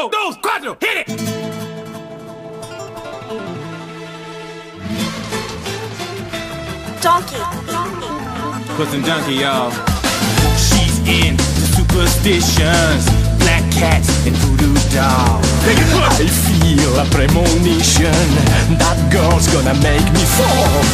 1, 2, 4, hit it! Donkey. Put some donkey, y'all. She's into superstitions, black cats and voodoo dolls. I feel a premonition that girl's gonna make me fall.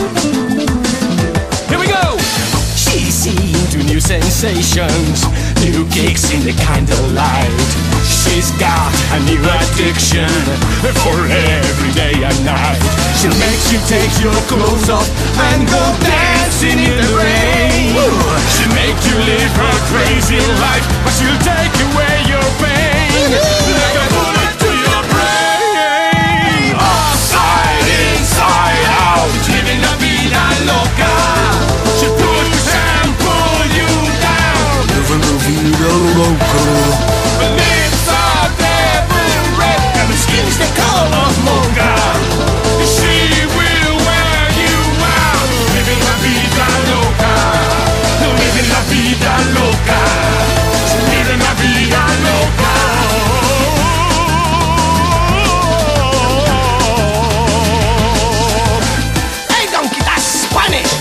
Here we go! She's into new sensations, new kicks in the candlelight. She's got a new addiction for every day and night. She'll make you take your clothes off and go dancing in the rain. She'll make you live her crazy life, but she'll take away your pain like a bullet to your brain. Upside, inside out, living la vida loca. She'll push and pull you down. Living la vida loca. Her lips are devil red and her skin's the color of mocha. She will wear you out. Living la vida loca. Living la vida loca. Living la vida loca. Hey, donkey, that's Spanish.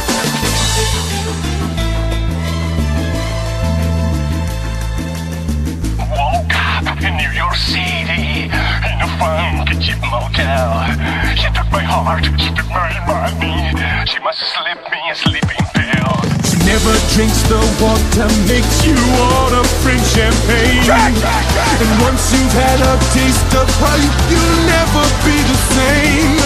Woke up in New York City in a funky cheap motel. She took my heart, she took my money. She must slip me a sleeping pill. She never drinks the water, makes you order French champagne. And once you've had a taste of her, you'll never be the same.